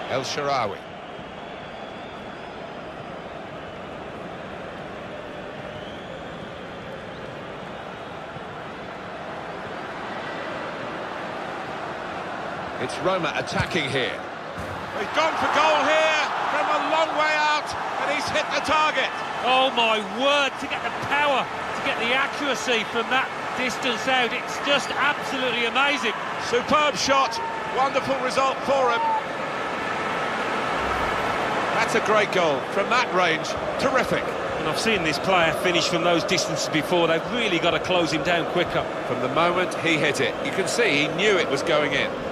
Shaarawy. It's Roma attacking here. He's gone for goal here from a long way out, and he's hit the target. Oh my word, to get the power, to get the accuracy from that distance out, it's just absolutely amazing. Superb shot, wonderful result for him. That's a great goal from that range, terrific. And I've seen this player finish from those distances before. They've really got to close him down quicker. From the moment he hit it, you can see he knew it was going in.